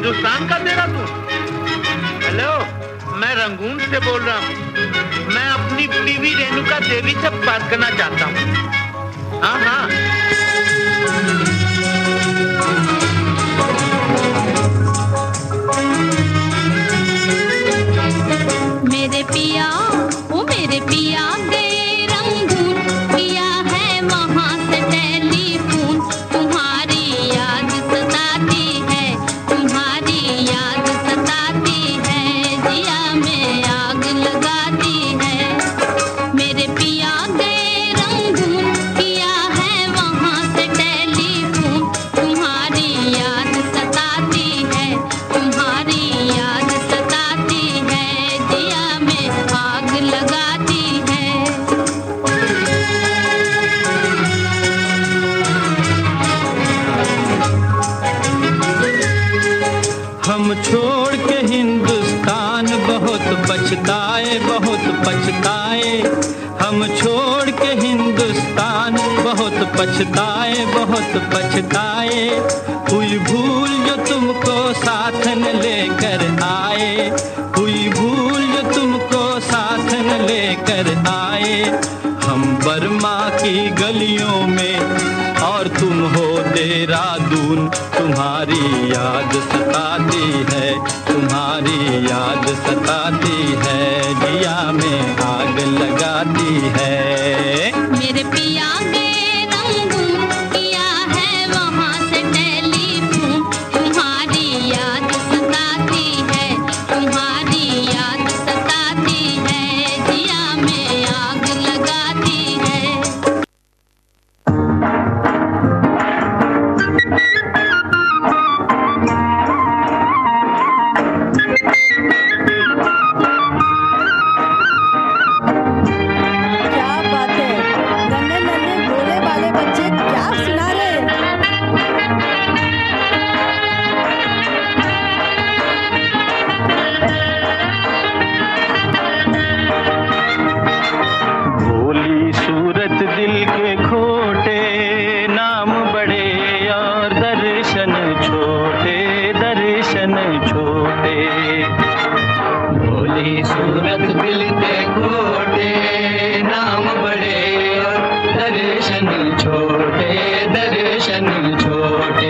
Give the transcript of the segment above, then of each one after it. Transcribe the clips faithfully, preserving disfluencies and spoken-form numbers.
हिंदुस्तान का देहरादून। हेलो, मैं रंगून से बोल रहा हूँ। मैं अपनी बीवी रेणुका देवी से बात करना चाहता हूँ। हाँ हाँ। मेरे पिया, ओ मेरे पिया गए रंगून, किया है वहाँ से टेलीफोन। तुम्हारी याद सताती है, तुम्हारी याद सताती है, जिया में आग लगाती है। मेरे पिया गए रंगून, किया है वहाँ से टेलीफोन। तुम्हारी याद सताती है, तुम्हारी याद सताती है, जिया में आग लगाती है। हम छोड़ के हिंदुस्तान बहुत पछताए, बहुत पछताए। हम छोड़ के हिंदुस्तान बहुत पछताए, बहुत पछताए। हुई भूल जो तुमको साथ न लेकर आए, हुई भूल जो तुमको साथ न लेकर आए। हम बर्मा की गलियों में और तुम हो देहरादून। तुम्हारी याद सताती है, तुम्हारी याद सताती है, जिया में आग लगाती है। मेरे पिया गए रंगून, किया है वहाँ से टेलीफोन। तुम्हारी याद सताती है, तुम्हारी याद सताती है, जिया में आग लगाती है। क्या बात है, नन्हे नन्हे भोले वाले बच्चे क्या सुना रहे हैं। भोली सूरत दिल के खोटे, नाम बड़े और दर्शन छोटे, दर्शन छोटे। भोली सूरत दिल के खोटे, नाम बड़े और दर्शन छोटे, दर्शन छोटे।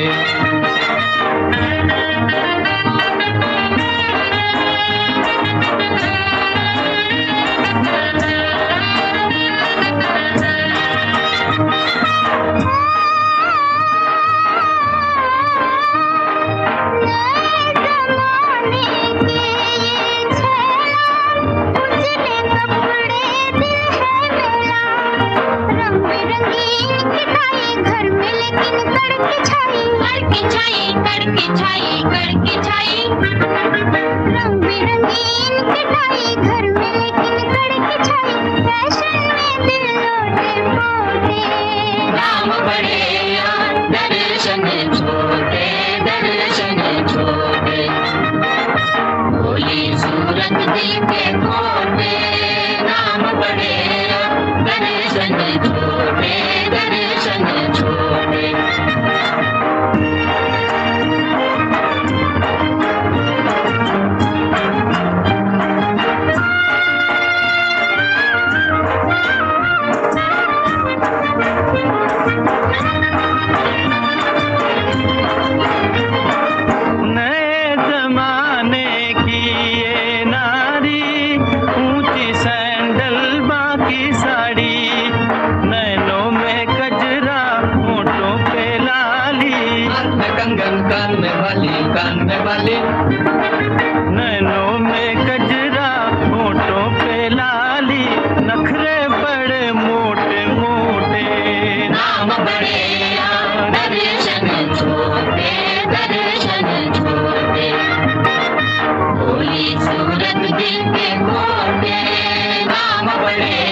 नैनों में गजरा, होठों पे लाली, नखरे बड़े मोटे मोटे, नाम बड़े दर्शन छोटे, दर्शन छोटे। भोली सूरत दिल के खोटे, नाम बड़े